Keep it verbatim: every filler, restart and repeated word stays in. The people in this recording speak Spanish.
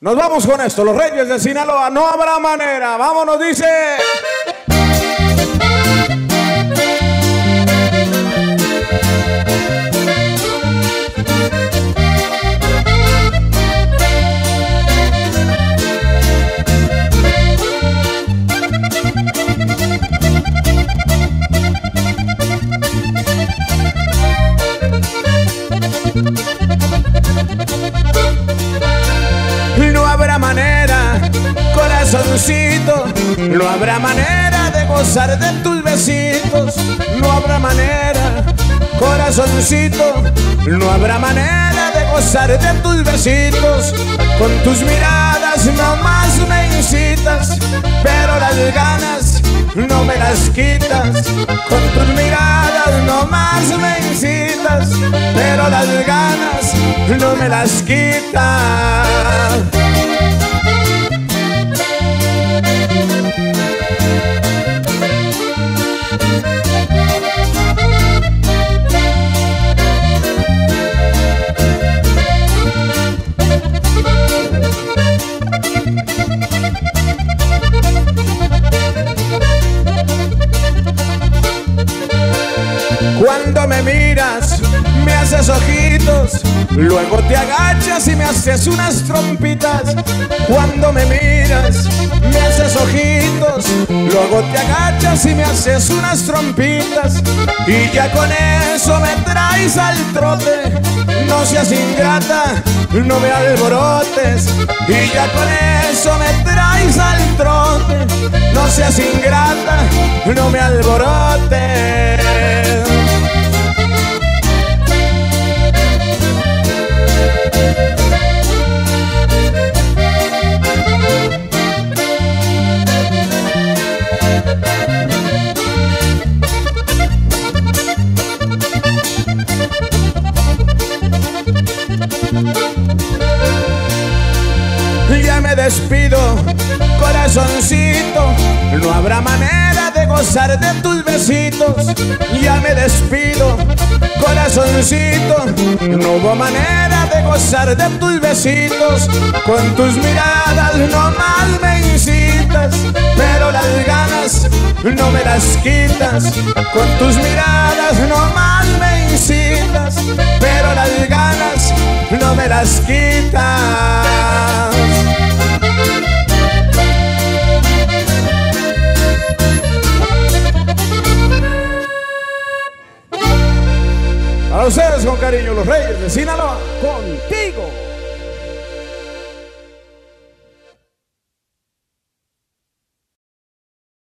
Nos vamos con esto, los Reyes de Sinaloa, no habrá manera. Vámonos, dice. No habrá manera, corazoncito, no habrá manera de gozar de tus besitos. No habrá manera, corazoncito, no habrá manera de gozar de tus besitos. Con tus miradas nomás me incitas, pero las ganas no me las quitas. Con tus miradas nomás me incitas, pero las ganas no me las quitas. Cuando me miras, me haces ojitos, luego te agachas y me haces unas trompitas. Cuando me miras, me haces ojitos, luego te agachas y me haces unas trompitas. Y ya con eso me traes al trote. No seas ingrata, no me alborotes. Y ya con eso me traes al trote. No seas ingrata, no me alborotes. Ya me despido, corazoncito, no habrá manera de gozar de tus besitos. Ya me despido, corazoncito, no hubo manera de gozar de tus besitos. Con tus miradas nomás me incitas, pero las ganas no me las quitas. Con tus miradas nomás me incitas, pero las ganas no me las quitas. Para ustedes con cariño, los Reyes de Sinaloa, contigo.